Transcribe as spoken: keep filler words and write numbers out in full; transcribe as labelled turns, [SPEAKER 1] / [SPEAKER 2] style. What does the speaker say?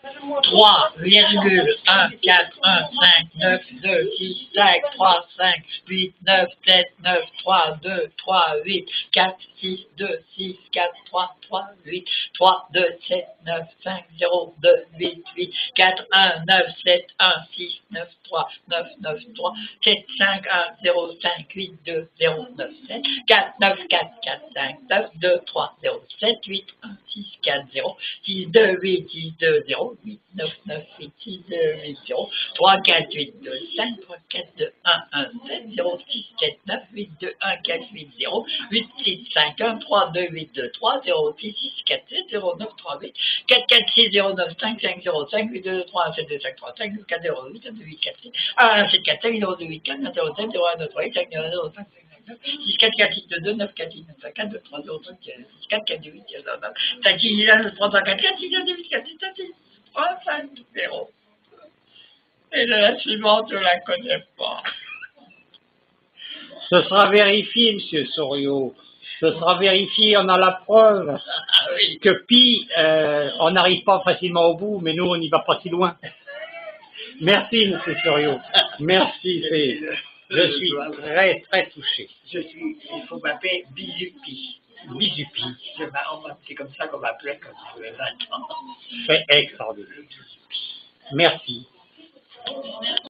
[SPEAKER 1] trois virgule un quatre un cinq neuf deux six cinq trois cinq huit neuf sept neuf trois deux trois huit quatre six deux six quatre trois trois huit trois deux sept neuf cinq zéro deux huit huit quatre un neuf sept un six neuf trois neuf neuf trois sept cinq un zéro cinq huit deux zéro neuf sept quatre neuf quatre quatre cinq neuf deux trois zéro sept huit un six quatre zéro six deux huit six deux zéro huit neuf neuf huit six deux huit zéro trois quatre huit deux cinq trois quatre deux un un sept zéro six sept neuf huit deux un quatre huit zéro huit six cinq un trois deux huit deux trois zéro six six quatre sept zéro neuf trois huit quatre quatre six zéro neuf cinq cinq zéro cinq huit deux trois un sept deux cinq trois cinq quatre zéro huit deux huit quatre six un sept quatre cinq zéro deux huit quatre neuf zéro sept zéro un neuf trois huit cinq zéro cinq six quatre quatre six deux deux neuf quatre six neuf cinq quatre deux trois zéro cinq six quatre quatre huit zéro neuf cinq six trois trois quatre quatre six deux huit quatre six six trois cinq zéro. Et de la suivante, je ne la connais pas.
[SPEAKER 2] Ce sera vérifié, monsieur Soriot. Ce sera vérifié, on a la preuve
[SPEAKER 1] Ah, oui.
[SPEAKER 2] que pi, euh, on n'arrive pas facilement au bout, mais nous, on n'y va pas si loin. Merci, monsieur Soriot. Merci, c'est... Je suis très, très touché.
[SPEAKER 1] Je suis, il faut m'appeler Bizupi.
[SPEAKER 2] Bizupi.
[SPEAKER 1] C'est comme ça qu'on m'appelait quand j'avais vingt ans.
[SPEAKER 2] C'est extraordinaire. Merci.